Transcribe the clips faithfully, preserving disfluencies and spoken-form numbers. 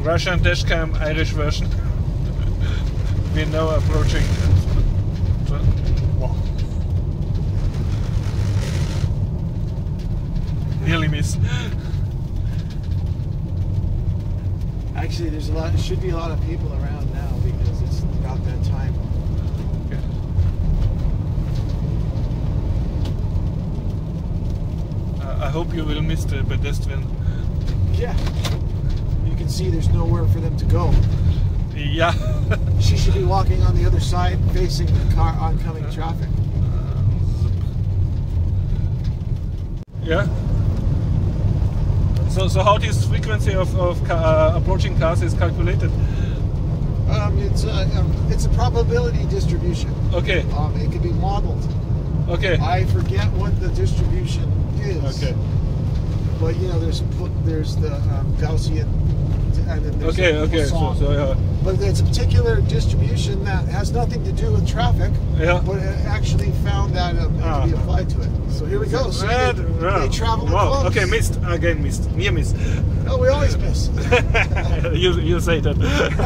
Russian dashcam, Irish version. We're now approaching. Wow. Nearly miss. Actually, there's a lot. There should be a lot of people around now because it's about that time. Okay. Uh, I hope you will miss the pedestrian. Yeah. You can see there's nowhere for them to go. Yeah. She should be walking on the other side, facing the car oncoming traffic. Yeah. So, so how this frequency of, of car, uh, approaching cars is calculated? Um, it's a um, it's a probability distribution. Okay. Um, it can be modeled. Okay. I forget what the distribution is. Okay. But you know, there's there's the um, Gaussian, and then there's Okay. the Okay. So, Poisson. so yeah. But it's a particular distribution that has nothing to do with traffic. Yeah. But it actually found that um, Ah. to be applied to it. So here we go. So Yeah, they, yeah. they travel Wow. close. Okay, missed again. Missed. Near miss. Oh, we always miss. you you say that.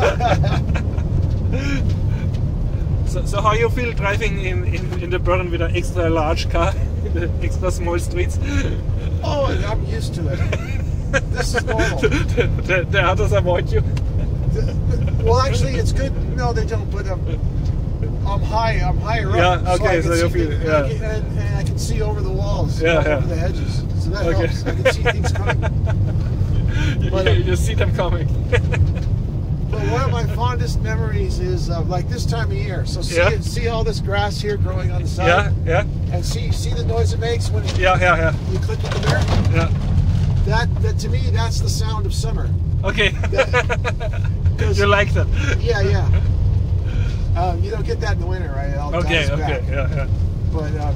so, so how you feel driving in, in, in the Bern with an extra large car, in the extra small streets? Oh, I'm used to it. This is normal. the, the, the others avoid you. Well, actually, it's good. No, they don't. But um, I'm high. I'm higher Yeah, up. okay, I so can you see feel- the- yeah. I can- and, and I can see over the walls, Yeah, over yeah. the hedges. So that Okay. helps. I can see things coming. you, But, you, um, you see them coming. But one of my fondest memories is uh, like this time of year. So see, Yeah. it, see all this grass here growing on the side, yeah, yeah, and see see the noise it makes when yeah, yeah, yeah, you click with the mirror. yeah. That that to me, that's the sound of summer. Okay. That- you like that? Yeah, yeah. Um, you don't get that in the winter, right? It all Okay, dies okay, back. yeah, yeah. But um,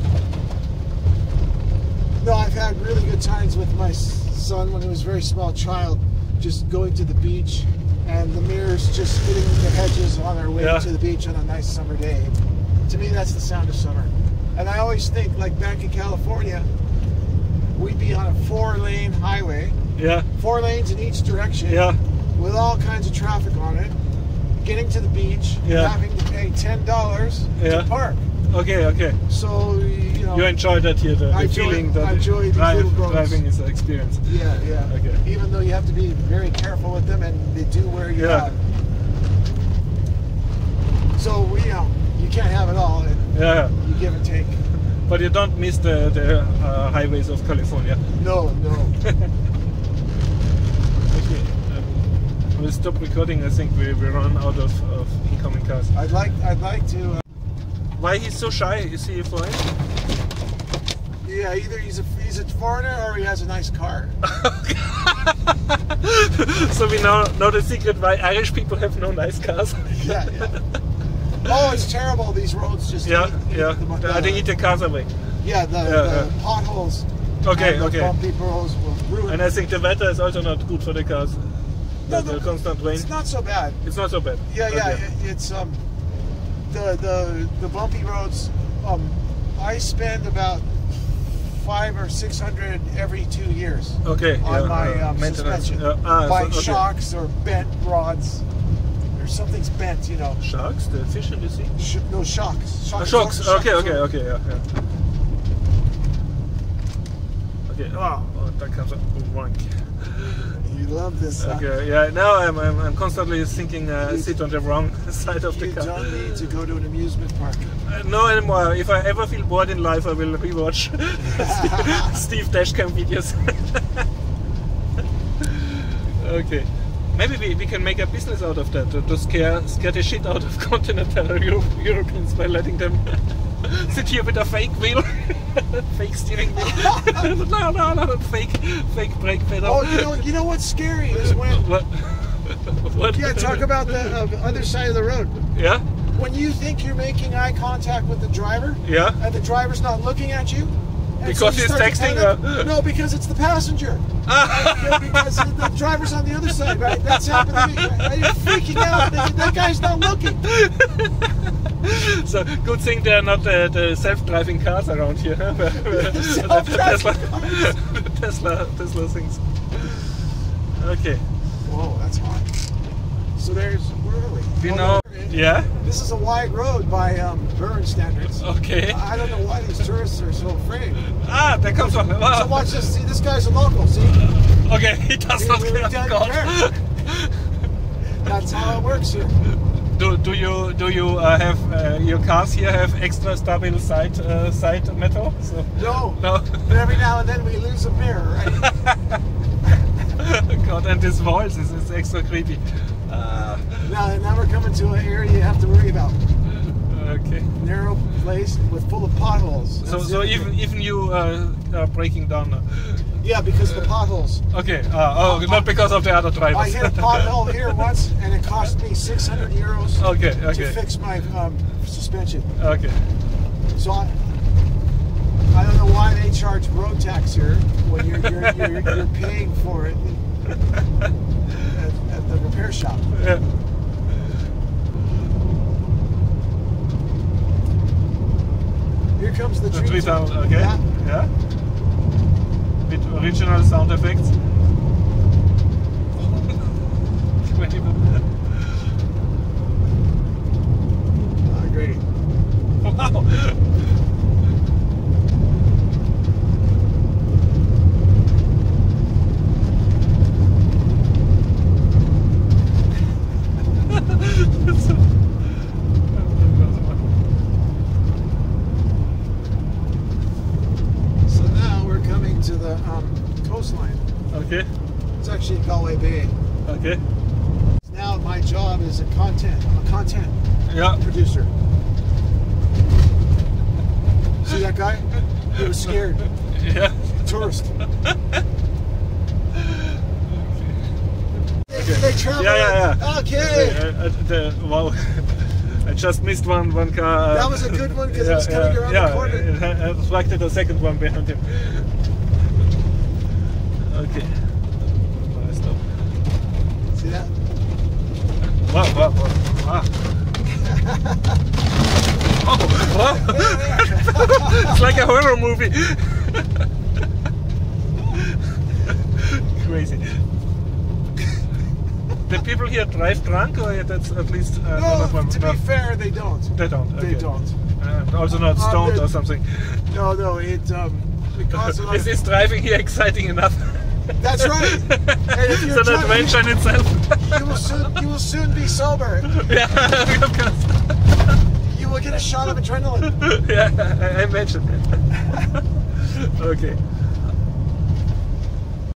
no, I've had really good times with my s- son when he was a very small child, just going to the beach and the mirrors just hitting the hedges on our way Yeah. to the beach on a nice summer day. To me, that's the sound of summer. And I always think, like back in California, we'd be on a four-lane highway, Yeah, four lanes in each direction, yeah, with all kinds of traffic on it, getting to the beach, Yeah. having to pay ten dollars Yeah. to park. okay, okay. So, you know... You enjoy that here, the, the I enjoy- feeling that I enjoy these drive, little roads. driving is an experience. Yeah, yeah. Okay. Even though you have to be very careful with them, and they do wear you Yeah. out. So, you know, you can't have it all, and Yeah, you give and take. but you don't miss the, the uh, highways of California. No, no. Okay, um, we'll stop recording. I think we, we run out of, of incoming cars. I'd like, I'd like to... Uh, Why he's so shy? Is he foreign? yeah, either he's a, he's a foreigner or he has a nice car. So we now know the secret why Irish people have no nice cars. Yeah, yeah. Oh, it's terrible. These roads just... Yeah, eat- eat yeah. the- I think eat the cars away. Yeah, the, Yeah, the yeah. potholes. Okay, and the okay. bumpy roads will ruin. And I think the weather is also not good for the cars. The, No, the the- constant rain. It's not so bad. It's not so bad. Yeah, yeah. Okay. It, it's um, the the the bumpy roads. Um, I spend about five or six hundred every two years Okay. on yeah, my uh, um, maintenance. suspension. Uh, ah, by so- okay. shocks or bent rods, or something's bent. You know, Sharks, the fish in the sea. Sh no shocks. Ah, Shocks. shocks. absor- Okay, shock okay, absor- okay. Yeah, yeah. Okay. Oh, oh that comes a wank. You love this. huh? Okay. Yeah. Now I'm I'm, I'm constantly thinking uh, You- sit on the wrong side of the You car. don't need to go to an amusement park. Uh, no anymore. If I ever feel bored in life, I will rewatch Steve, Steve Dashcam videos. Okay. Maybe we, we can make a business out of that, to, to scare scare the shit out of continental Euro Europeans by letting them sit here with a fake wheel, fake steering wheel. no, no, no, fake fake brake pedal. Oh, you know, you know what's scary is when. What? What? Yeah, talk about the uh, other side of the road. Yeah, When you think you're making eye contact with the driver, yeah. and the driver's not looking at you. and Because you he's start to texting, panic. uh, No, because it's the passenger. And because the driver's on the other side, right? That's happened to me. Right? And you're freaking out. That, that guy's not looking. So good thing there are not uh, the self-driving cars around here. Huh? Self-driving Tesla, Tesla, Tesla things. Okay. Whoa, that's hot. So there's, where are we? We Oh, know. there. Yeah. This is a wide road by um, Burn standards. Okay. I don't know why these tourists are so afraid. Ah, there comes one. Wow. So watch this. See, this guy's a local. See, Okay, he does We- not we care. don't God. care. That's how it works here. Do, do you do you uh, have uh, your cars here have extra stable side uh, side metal? So No, no. but every now and then we lose a mirror, right? God, and this voice is, is extra creepy. Uh, now, now we're coming to an area you have to worry about. okay. Narrow place with full of potholes. So That's so it. even even you uh, are breaking down. Uh, Yeah, because of the potholes. okay. Uh, oh, not because of the other drivers. I hit a pothole here once, and it cost me six hundred euros Okay. to Okay. fix my um, suspension. Okay. So I, I don't know why they charge road tax here when you're you're, you're, you're paying for it at, at the repair shop. Yeah. Here comes the The tree. tree sound. Okay. Yeah. Yeah. With original sound effects. Incredible. Ah, great. Wow. So now we're coming to the um, coastline. Okay. It's actually Galway Bay. Okay. Now my job is a content. I'm a content Yeah. producer. See that guy? He was scared. Yeah. Tourist. They, Okay. they travel. Yeah, yeah, yeah. Okay. Uh, uh, the, wow. I just missed one one car. uh, That was a good one because it was coming around yeah, the corner. It ha- attracted a second one behind him. Okay. Nice stop. See that? Wow, wow, wow. Wow. Oh, wow. It's like a horror movie. Crazy. The people here drive drunk, or that's at least uh, none of No, them? to No, be fair, they don't. they don't. They okay. don't. And also not Uh, stoned they- or something. No, no, it um because of Is, is driving here exciting enough? That's right. And if you're It's an drunk, adventure in itself. you will soon you will soon be sober. Yeah, of course. You will get a shot of adrenaline. Yeah, I, I imagine. Okay.